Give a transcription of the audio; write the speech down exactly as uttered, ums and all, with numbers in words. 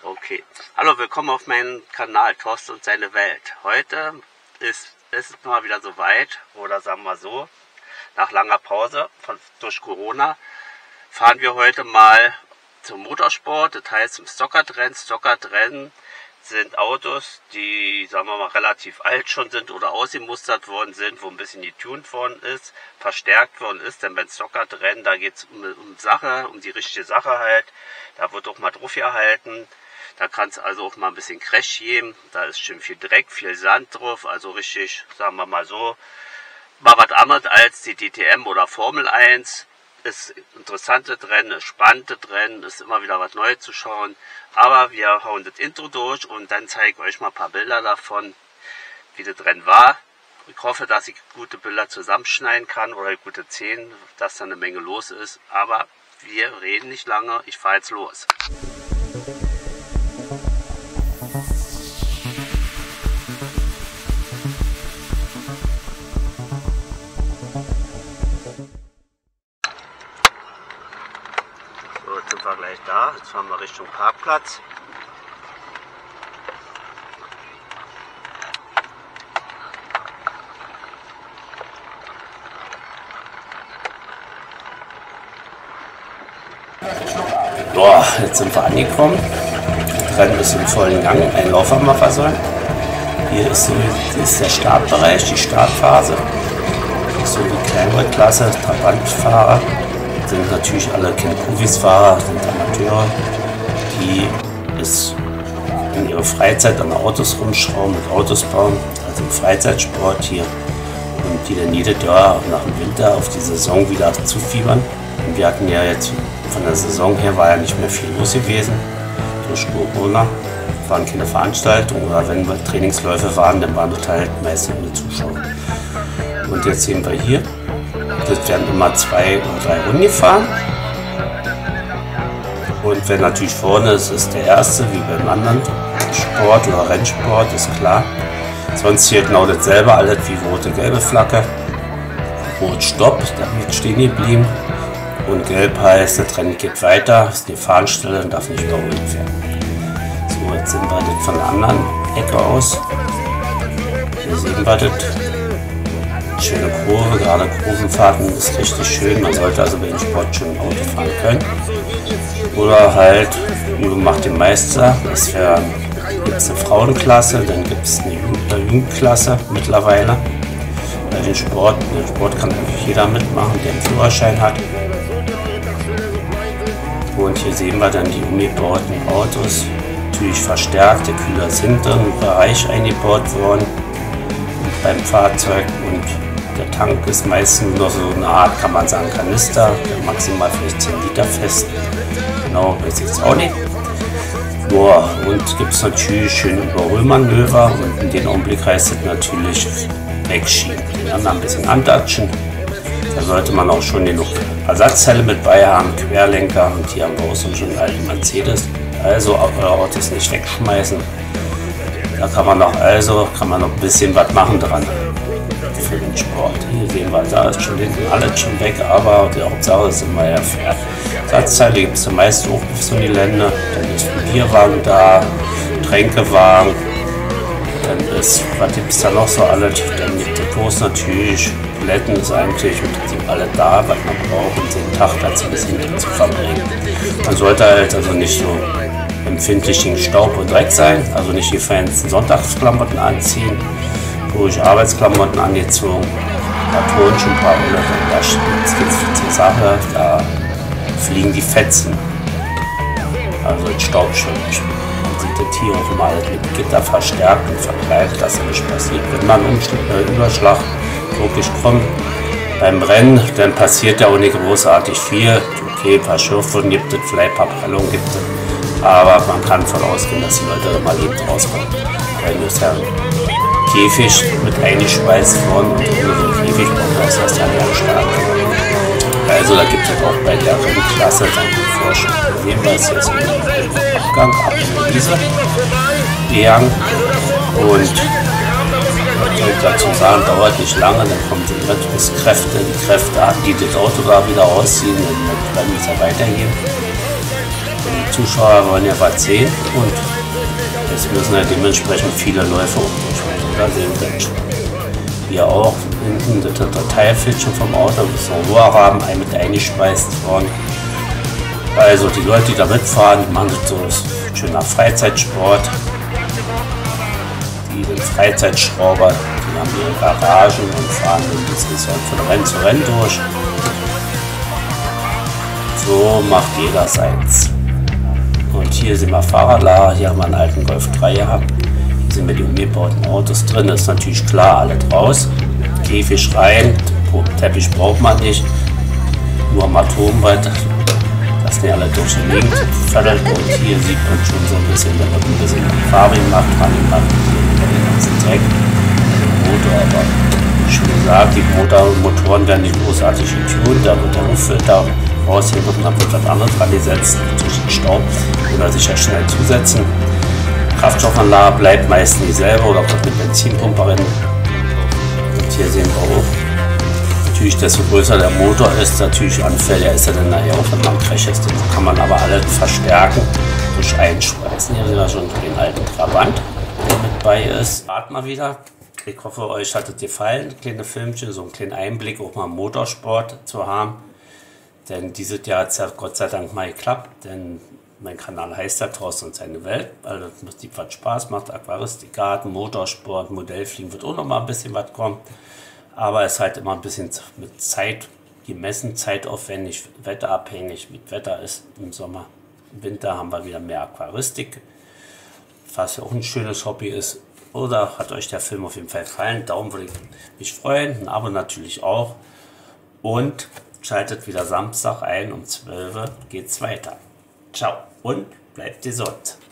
Okay. Hallo, willkommen auf meinem Kanal Thorsten und seine Welt. Heute ist, ist es mal wieder soweit, oder sagen wir so, nach langer Pause von, durch Corona fahren wir heute mal zum Motorsport, das heißt zum Stockart-Rennen. Stockart-Rennen sind Autos, die, sagen wir mal, relativ alt schon sind oder ausgemustert worden sind, wo ein bisschen getuned worden ist, verstärkt worden ist. Denn beim Stockart-Rennen, da geht es um, um Sache, um die richtige Sache halt. Da wird auch mal drauf gehalten. Da kann es also auch mal ein bisschen Crash geben. Da ist schön viel Dreck, viel Sand drauf. Also richtig, sagen wir mal so, mal was anderes als die D T M oder Formel eins. Ist interessante Rennen, ist spannende Rennen, ist immer wieder was Neues zu schauen. Aber wir hauen das Intro durch und dann zeige ich euch mal ein paar Bilder davon, wie das Rennen war. Ich hoffe, dass ich gute Bilder zusammenschneiden kann oder gute Szenen, dass da eine Menge los ist. Aber wir reden nicht lange, ich fahre jetzt los. So, jetzt sind wir gleich da. Jetzt fahren wir Richtung Parkplatz. Boah, jetzt sind wir angekommen. Das Rennen ist im vollen Gang. Ein Lauf haben wir versäumt. Hier ist, so, ist der Startbereich, die Startphase. So die Kleinrad-Klasse, Trabantfahrer. Sind natürlich alle keine Profisfahrer, sind Amateure, die es in ihrer Freizeit an Autos rumschrauben, mit Autos bauen, also im Freizeitsport hier. Und die dann jedes Jahr nach dem Winter auf die Saison wieder zufiebern. Und wir hatten ja jetzt von der Saison her war ja nicht mehr viel los gewesen. Durch Corona waren keine Veranstaltungen oder wenn wir Trainingsläufe waren, dann waren das halt meistens nur Zuschauer. Und jetzt sehen wir hier, das werden immer zwei oder drei Runden gefahren. Und wer natürlich vorne ist, ist der Erste, wie beim anderen Sport oder Rennsport, ist klar. Sonst hier genau dasselbe, alles wie rote, gelbe Flagge. Rot Stopp, da wird stehen geblieben. Und gelb heißt, das Rennen geht weiter, ist die Fahnenstelle und darf nicht überholt werden. So, jetzt sind wir das von der anderen Ecke aus. Hier sehen wir das. Schöne Kurve, gerade Kurvenfahrten ist richtig schön. Man sollte also bei dem Sport schon Auto fahren können. Oder halt, nur macht den Meister. Das gibt es eine Frauenklasse, dann gibt es eine Jugendklasse mittlerweile. Bei dem Sport, den Sport kann eigentlich jeder mitmachen, der einen Führerschein hat. Und hier sehen wir dann die umgebauten Autos. Natürlich verstärkt, der Kühler ist hinten im Bereich eingebaut worden beim Fahrzeug. Und der Tank ist meistens noch so eine Art, kann man sagen, Kanister, maximal vielleicht zehn Liter fest. Genau, weiß ich jetzt auch nicht. Boah, und gibt es natürlich schöne Überholmanöver und in dem Augenblick heißt es natürlich wegschieben. Den anderen ein bisschen antatschen. Da sollte man auch schon genug Ersatzteile mit bei haben, Querlenker, und hier haben wir auch so schon einen alten Mercedes. Also eure Autos nicht wegschmeißen. Da kann man noch also kann man noch ein bisschen was machen dran für den Sport. Hier sehen wir, da ist schon hinten alles schon weg, aber die Hauptsache ist immer ja fair. Ersatzteile gibt es meist auch auf so eine Gelände. Dann ist ein Bierwagen da, Tränkewagen. Dann ist, was gibt es da noch so alles? Dann gibt es Toast natürlich. Toiletten ist eigentlich im Prinzip alle da, was man braucht, um den Tag ganz ein bisschen zu verbringen. Man sollte halt also nicht so empfindlich gegen Staub und Dreck sein, also nicht die fancy Sonntagsklamotten anziehen, ruhig Arbeitsklamotten angezogen, da tun schon ein paar Monate, da geht es zur Sache, da fliegen die Fetzen, also den Staub schon nicht. Man sieht das hier auch immer alles mit Gitter verstärkt und verkleidet, dass er nicht passiert. Wenn man einen äh, Überschlag wirklich kommt beim Rennen, dann passiert ja auch nicht großartig viel. Okay, ein paar Schürfwunden gibt es, vielleicht ein paar Prellungen gibt es, aber man kann davon ausgehen, dass die Leute mal lebend rauskommen. Dann ist ja ein Käfig mit eingeschweißt worden und ohne so einen Käfig braucht das erst ja mehr stark. Also da gibt es auch bei der Rennklasse dann Forschung. Jedenfalls jetzt im Abgang, ab in diese Gang und ich wollte dazu sagen, dauert nicht lange, dann kommen die Rettungskräfte, die Kräfte, die das Auto da wieder rausziehen, dann wird es ja weitergehen. Und Zuschauer wollen ja was sehen und es müssen ja dementsprechend viele Läufe auch durchführen. Da sehen wir hier auch hinten das dritte Teilfiltchen vom Auto, das ist ein Rohrrahmen ein mit eingespeist worden. Also die Leute, die da mitfahren, die machen das so schöner Freizeitsport. Die sind Freizeitschrauber, die haben ihre Garagen und fahren das ist von Rennen zu Rennen durch. So macht jeder seins. Und hier sind wir Fahrradlager, hier haben wir einen alten Golf drei gehabt. Hier sind wir die umgebauten Autos drin, das ist natürlich klar, alle draus. Käfig rein, Teppich braucht man nicht, nur am Atomwald, das sind ja alle durch die Gegend gefördert. Und hier sieht man schon so ein bisschen, wenn man ein bisschen Farbe macht, dran gemacht, hier den ganzen Dreck. Motor, aber wie schon gesagt, die Motor Motoren werden nicht großartig getunt, da wird der Luftfilter rausgehen und dann wird was anderes dran gesetzt, durch den Staub, oder sich ja schnell zusetzen. Kraftstoffanlage bleibt meistens dieselbe oder kommt mit Benzinpumpe rein. Und hier sehen wir auch, natürlich desto größer der Motor ist, natürlich anfälliger ist er dann nachher auch, wenn man crasht ist. Den kann man aber alle verstärken durch Einschweißen. Hier sehen wir schon den alten Trabant, der mit bei ist. Warten wir wieder. Ich hoffe, euch hat es gefallen, kleine Filmchen, so einen kleinen Einblick auch mal im Motorsport zu haben. Denn dieses Jahr hat es ja Gott sei Dank mal geklappt, denn mein Kanal heißt ja Thorsten und seine Welt. Also das was Spaß macht, Aquaristik, Garten, Motorsport, Modellfliegen wird auch noch mal ein bisschen was kommen. Aber es ist halt immer ein bisschen mit Zeit gemessen, zeitaufwendig, wetterabhängig, wie das Wetter ist im Sommer. Im Winter haben wir wieder mehr Aquaristik, was ja auch ein schönes Hobby ist. Oder hat euch der Film auf jeden Fall gefallen? Daumen würde ich mich freuen, ein Abo natürlich auch. Und schaltet wieder Samstag ein, um zwölf Uhr geht's weiter. Ciao und bleibt gesund.